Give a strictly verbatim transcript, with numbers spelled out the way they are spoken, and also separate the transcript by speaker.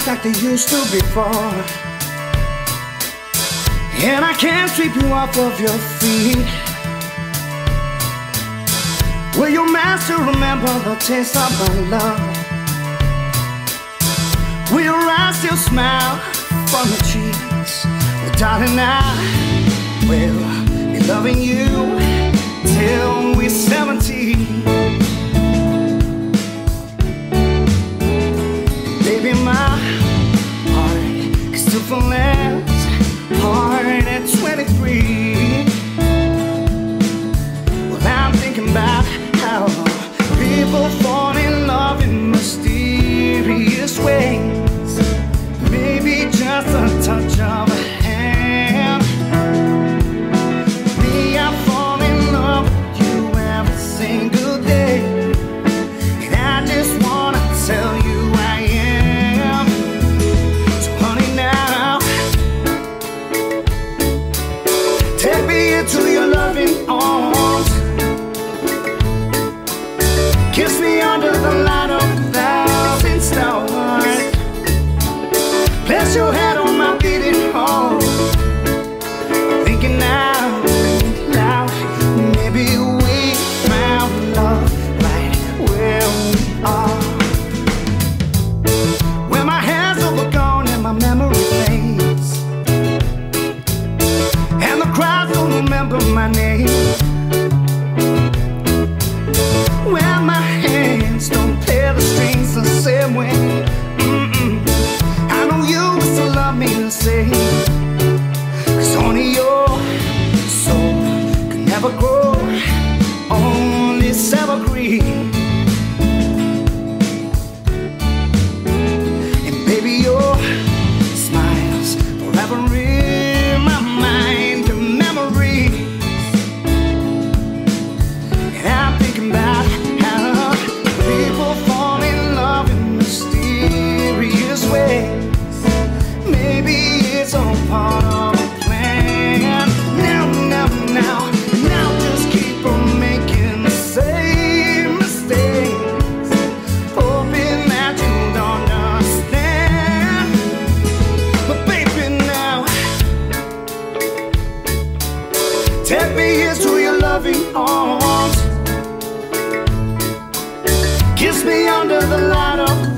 Speaker 1: back like they used to before, and I can't sweep you off of your feet. Will your master remember the taste of my love? Will your eyes still smile from your cheeks? Well, darling, I will be loving you till we're seventeen. Baby, my heart is still full as hard at twenty-three. Well, I'm thinking about how people fall in love in mysterious ways. Maybe just a touch of a hand. Me, I fall in love with you every single day, and I just wanna tell you I am. So honey, now take me into your loving arms. Kiss me under the light of a thousand stars. Place your head on my beating heart. Thinking out loud, maybe we found love right where we are. When my hands are gone and my memory fades, and the crowds don't remember my name. When my hands don't play the strings the same way, mm-mm, I know you will still love me the same. Cause only your soul can never grow, only it's evergreen. And baby, your smiles forever in my mind and memories. And I'm thinking about how people fall in love in mysterious ways. Maybe it's all part of a plan. Now, now, now, now just keep on making the same mistakes, hoping that you don't understand. But baby, now take me into your loving arms. Kiss me under the light of